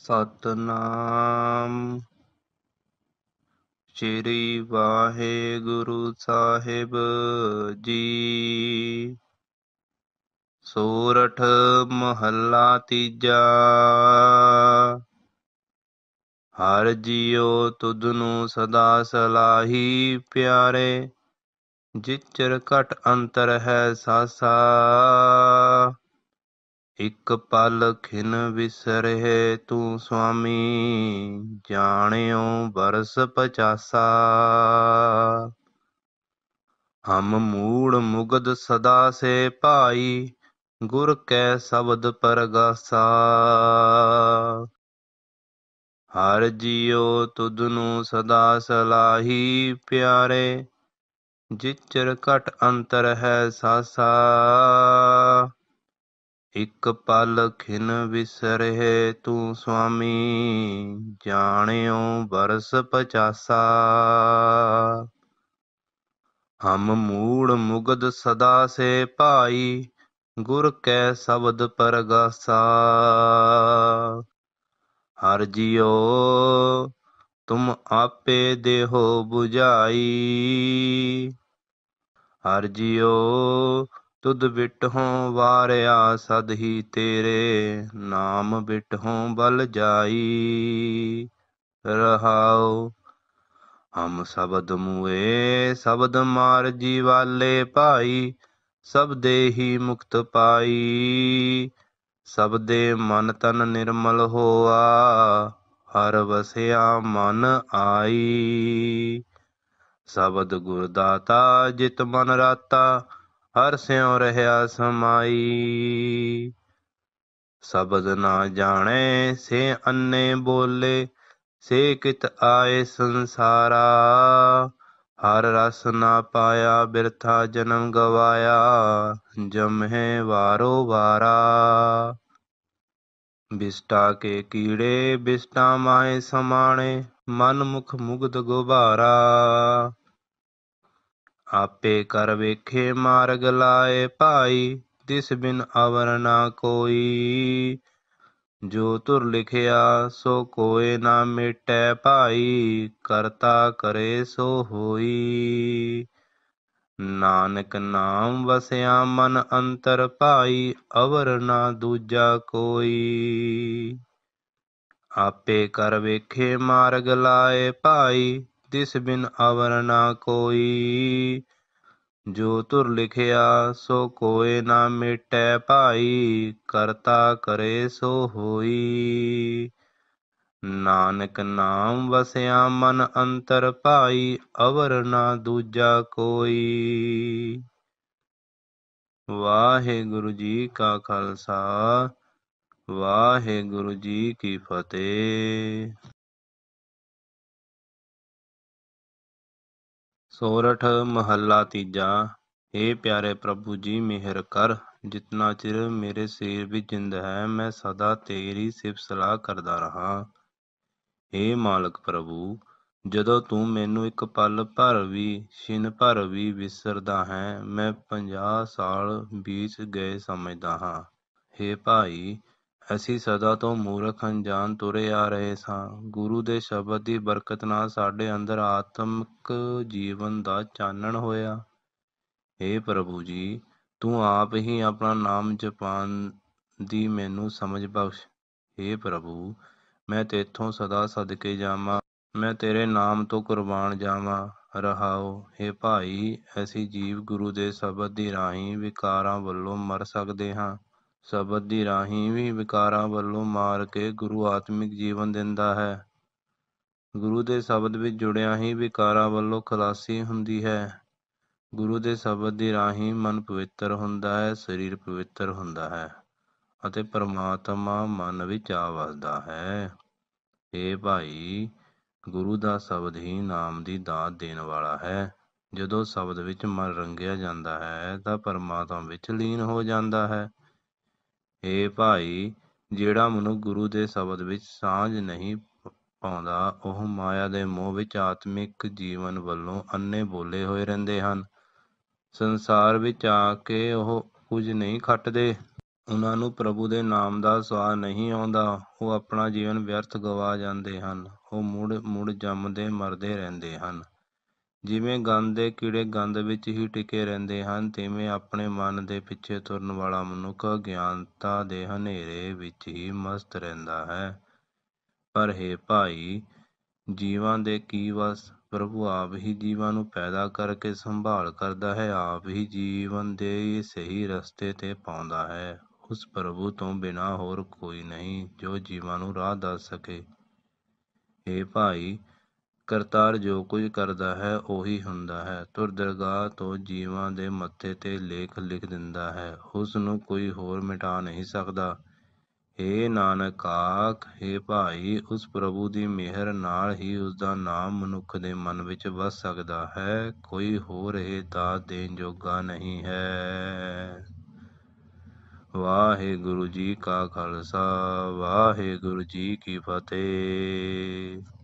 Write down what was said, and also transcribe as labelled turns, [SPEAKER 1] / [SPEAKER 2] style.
[SPEAKER 1] ਸਤਨਾਮ ਸ਼੍ਰੀ ਵਾਹਿਗੁਰੂ ਸਾਹਿਬ ਜੀ। ਸੋਰਠ ਮਹੱਲਾ ਤੀਜਾ। ਹਰਿ ਜੀਉ ਤੁਧਨੂੰ ਸਦਾ ਸਲਾਹੀ ਪਿਆਰੇ, ਜਿਚਰ ਘਟ ਅੰਤਰ ਹੈ ਸਾਸਾ। ਇਕ ਪਲ ਖਿਨ ਵਿਸਰਹਿ ਤੂੰ ਸੁਆਮੀ, ਜਾਣਿਓ ਬਰਸ ਪਚਾਸਾ। ਹਮ ਮੂੜ ਮੁਗਧ ਸਦਾ ਸੇ ਭਾਈ, ਗੁਰ ਕੈ ਸ਼ਬਦ ਪਰਗਾਸਾ। ਹਰਿ ਜੀਉ ਤੁਧਨੂੰ ਸਦਾ ਸਲਾਹੀ ਪਿਆਰੇ, ਜਿਚਰ ਘਟ ਅੰਤਰ ਹੈ ਸਾਸਾ। ਇਕ ਪਲ ਖਿਨ ਵਿਸਰਹਿ ਤੂੰ ਸੁਆਮੀ, ਜਾਣਿਓ ਬਰਸ ਪਚਾਸਾ। ਹਮ ਮੂੜ ਮੁਗਧ ਸਦਾ ਸੇ ਭਾਈ, ਗੁਰ ਕੈ ਸ਼ਬਦ ਪਰਗਾਸਾ। ਹਰਿ ਜੀਉ ਤੁਮ ਆਪੇ ਦੇਹੋ ਬੁਝਾਈ, ਹਰਿ ਜੀਉ ਤੁਧ ਬਿਟਹੁ ਵਾਰਿਆ ਸਦ ਹੀ ਤੇਰੇ, ਨਾਮ ਬਿਟਹੁ ਬਲ ਜਾਈ। ਰਹਾਉ ਹਮ ਸ਼ਬਦ ਮੁਏ ਸ਼ਬਦ ਮਾਰ ਜੀਵਾਲੇ ਭਾਈ, ਸਬਦੇ ਹੀ ਮੁਕਤ ਪਾਈ। ਸਬਦੇ ਮਨ ਤਨ ਨਿਰਮਲ ਹੋਆ, ਹਰਿ ਵਸਿਆ ਮਨ ਆਈ। ਸ਼ਬਦ ਗੁਰ ਦਾਤਾ ਜਿਤ ਮਨ ਰਾਤਾ, ਹਰਿ ਸਿਉ ਰਹਿਆ ਸਮਾਈ। ਸ਼ਬਦ ਨਾ ਜਾਣੈ ਸੇ ਅੰਨੇ ਬੋਲੇ, ਸੇ ਕਿਤ ਆਏ ਸੰਸਾਰਾ। ਹਰਿ ਰਸ ਨਾ ਪਾਇਆ ਬਿਰਥਾ ਜਨਮ ਗਵਾਇਆ, ਜਮਹਿ ਵਾਰੋ ਵਾਰਾ। ਬਿਸਟਾ ਕੇ ਕੀੜੇ ਬਿਸਟਾ ਮਾਹਿ ਸਮਾਣੇ, ਮਨ ਮੁਖ ਮੁਗਧ ਗੁਬਾਰਾ। ਆਪੇ ਕਰ ਵੇਖੇ ਮਾਰਗ ਲਾਏ ਭਾਈ, ਤਿਸ ਬਿਨ ਅਵਰ ਨਾ ਕੋਈ। ਜੋ ਧੁਰ ਲਿਖਿਆ ਸੋ ਕੋਇ ਨਾ ਮੇਟੈ ਭਾਈ, ਕਰਤਾ ਕਰੇ ਸੋ ਹੋਈ। ਨਾਨਕ ਨਾਮ ਵਸਿਆ ਮਨ ਅੰਤਰ ਭਾਈ, ਅਵਰ ਨਾ ਦੂਜਾ ਕੋਈ। ਆਪੇ ਕਰ ਵੇਖੇ ਮਾਰਗ ਲਾਏ ਭਾਈ, ਤਿਸ ਬਿਨ ਅਵਰ ਨਾ ਕੋਈ। ਜੋ ਧੁਰ ਲਿਖਿਆ ਸੋ ਕੋਇ ਨਾ ਮੇਟੈ ਭਾਈ, ਕਰਤਾ ਕਰੇ ਸੋ ਹੋਈ। ਨਾਨਕ ਨਾਮ ਵਸਿਆ ਮਨ ਅੰਤਰ ਭਾਈ, ਅਵਰ ਨਾ ਦੂਜਾ ਕੋਈ। ਵਾਹਿਗੁਰੂ ਜੀ ਕਾ ਖਾਲਸਾ, ਵਾਹਿਗੁਰੂ ਜੀ ਕੀ ਫਤਿਹ। ਸੋਰਠ ਮਹੱਲਾ ਤੀਜਾ। ਹੇ ਪਿਆਰੇ ਪ੍ਰਭੂ ਜੀ ਮਿਹਰ ਕਰ, ਜਿਤਨਾ ਚਿਰ ਮੇਰੇ ਸਰੀਰ ਵਿੱਚ ਜਿੰਦ ਹੈ, ਮੈਂ ਸਦਾ ਤੇਰੀ ਸਿਫਤ ਸਲਾਹ ਕਰਦਾ ਰਹਾਂ। ਹੇ ਮਾਲਕ ਪ੍ਰਭੂ, ਜਦੋਂ ਤੂੰ ਮੈਨੂੰ ਇੱਕ ਪਲ ਭਰ ਵੀ, ਛਿਨ ਭਰ ਵੀ ਵਿਸਰਦਾ ਹੈ, ਮੈਂ 50 ਸਾਲ ਬੀਤ ਗਏ ਸਮਝਦਾ ਹਾਂ। ਹੇ ਭਾਈ, ਅਸੀਂ ਸਦਾ ਤੋਂ ਮੂਰਖ ਅਣਜਾਣ ਤੁਰੇ ਆ ਰਹੇ ਸਾਂ। ਗੁਰੂ ਦੇ ਸ਼ਬਦ ਦੀ ਬਰਕਤ ਨਾਲ ਸਾਡੇ ਅੰਦਰ ਆਤਮਿਕ ਜੀਵਨ ਦਾ ਚਾਨਣ ਹੋਇਆ। ਹੇ ਪ੍ਰਭੂ ਜੀ, ਤੂੰ ਆਪ ਹੀ ਆਪਣਾ ਨਾਮ ਜਪਾਉਣ ਦੀ ਮੈਨੂੰ ਸਮਝ ਬਖਸ਼। ਹੇ ਪ੍ਰਭੂ, ਮੈਂ ਤੇਥੋਂ ਸਦਾ ਸਦਕੇ ਜਾਵਾਂ, ਮੈਂ ਤੇਰੇ ਨਾਮ ਤੋਂ ਕੁਰਬਾਨ ਜਾਵਾਂ। ਰਹਾਉ ਹੇ ਭਾਈ, ਅਸੀਂ ਜੀਵ ਗੁਰੂ ਦੇ ਸ਼ਬਦ ਦੀ ਰਾਹੀਂ ਵਿਕਾਰਾਂ ਵੱਲੋਂ ਮਰ ਸਕਦੇ ਹਾਂ। ਸ਼ਬਦ ਦੀ ਰਾਹੀਂ ਵੀ ਵਿਕਾਰਾਂ ਵੱਲੋਂ ਮਾਰ ਕੇ ਗੁਰੂ ਆਤਮਿਕ ਜੀਵਨ ਦਿੰਦਾ ਹੈ। ਗੁਰੂ ਦੇ ਸ਼ਬਦ ਵਿੱਚ ਜੁੜਿਆਂ ਹੀ ਵਿਕਾਰਾਂ ਵੱਲੋਂ ਖਲਾਸੀ ਹੁੰਦੀ ਹੈ। ਗੁਰੂ ਦੇ ਸ਼ਬਦ ਦੀ ਰਾਹੀਂ ਮਨ ਪਵਿੱਤਰ ਹੁੰਦਾ ਹੈ, ਸਰੀਰ ਪਵਿੱਤਰ ਹੁੰਦਾ ਹੈ ਅਤੇ ਪਰਮਾਤਮਾ ਮਨ ਵਿੱਚ ਆ ਵਸਦਾ ਹੈ। ਹੇ ਭਾਈ, ਗੁਰੂ ਦਾ ਸ਼ਬਦ ਹੀ ਨਾਮ ਦੀ ਦਾਤ ਦੇਣ ਵਾਲਾ ਹੈ। ਜਦੋਂ ਸ਼ਬਦ ਵਿੱਚ ਮਨ ਰੰਗਿਆ ਜਾਂਦਾ ਹੈ ਤਾਂ ਪਰਮਾਤਮਾ ਵਿੱਚ ਲੀਨ ਹੋ ਜਾਂਦਾ ਹੈ। ਹੇ ਭਾਈ, ਜਿਹੜਾ ਮਨੁੱਖ ਗੁਰੂ ਦੇ ਸ਼ਬਦ ਵਿੱਚ ਸਾਂਝ ਨਹੀਂ ਪਾਉਂਦਾ, ਉਹ ਮਾਇਆ ਦੇ ਮੋਹ ਵਿੱਚ ਆਤਮਿਕ ਜੀਵਨ ਵੱਲੋਂ ਅੰਨੇ ਬੋਲੇ ਹੋਏ ਰਹਿੰਦੇ ਹਨ। ਸੰਸਾਰ ਵਿੱਚ ਆ ਕੇ ਉਹ ਕੁਝ ਨਹੀਂ ਖੱਟਦੇ। ਉਹਨਾਂ ਨੂੰ ਪ੍ਰਭੂ ਦੇ ਨਾਮ ਦਾ ਸਵਾਦ ਨਹੀਂ ਆਉਂਦਾ। ਉਹ ਆਪਣਾ ਜੀਵਨ ਵਿਅਰਥ ਗਵਾ ਜਾਂਦੇ ਹਨ। ਉਹ ਮੁੜ ਮੁੜ ਜੰਮਦੇ ਮਰਦੇ ਰਹਿੰਦੇ ਹਨ। ਜਿਵੇਂ ਗੰਧ ਦੇ ਕੀੜੇ ਗੰਧ ਵਿੱਚ ਹੀ ਟਿਕੇ ਰਹਿੰਦੇ ਹਨ, ਤਿਵੇਂ ਆਪਣੇ ਮਨ ਦੇ ਪਿੱਛੇ ਤੁਰਨ ਵਾਲਾ ਮਨੁੱਖ ਅਗਿਆਨਤਾ ਦੇ ਹਨੇਰੇ ਵਿੱਚ ਹੀ ਮਸਤ ਰਹਿੰਦਾ ਹੈ। ਪਰ ਹੇ ਭਾਈ, ਜੀਵਾਂ ਦੇ ਕੀ ਵਸ? ਪ੍ਰਭੂ ਆਪ ਹੀ ਜੀਵਾਂ ਨੂੰ ਪੈਦਾ ਕਰਕੇ ਸੰਭਾਲ ਕਰਦਾ ਹੈ, ਆਪ ਹੀ ਜੀਵਨ ਦੇ ਸਹੀ ਰਸਤੇ ਤੇ ਪਾਉਂਦਾ ਹੈ। ਉਸ ਪ੍ਰਭੂ ਤੋਂ ਬਿਨਾਂ ਹੋਰ ਕੋਈ ਨਹੀਂ ਜੋ ਜੀਵਾਂ ਨੂੰ ਰਾਹ ਦੱਸ ਸਕੇ। ਹੇ ਭਾਈ, ਕਰਤਾਰ ਜੋ ਕੁਝ ਕਰਦਾ ਹੈ ਉਹੀ ਹੁੰਦਾ ਹੈ। ਧੁਰ ਦਰਗਾਹ ਤੋਂ ਜੀਵਾਂ ਦੇ ਮੱਥੇ ਤੇ ਲੇਖ ਲਿਖ ਦਿੰਦਾ ਹੈ, ਉਸ ਨੂੰ ਕੋਈ ਹੋਰ ਮਿਟਾ ਨਹੀਂ ਸਕਦਾ। ਹੇ ਨਾਨਕ ਆਖ, ਹੇ ਭਾਈ, ਉਸ ਪ੍ਰਭੂ ਦੀ ਮਿਹਰ ਨਾਲ ਹੀ ਉਸਦਾ ਨਾਮ ਮਨੁੱਖ ਦੇ ਮਨ ਵਿੱਚ ਵਸ ਸਕਦਾ ਹੈ। ਕੋਈ ਹੋਰ ਇਹ ਦਾਤ ਦੇਣ ਜੋਗਾ ਨਹੀਂ ਹੈ। ਵਾਹਿਗੁਰੂ ਜੀ ਕਾ ਖਾਲਸਾ, ਵਾਹਿਗੁਰੂ ਜੀ ਕੀ ਫਤਿਹ।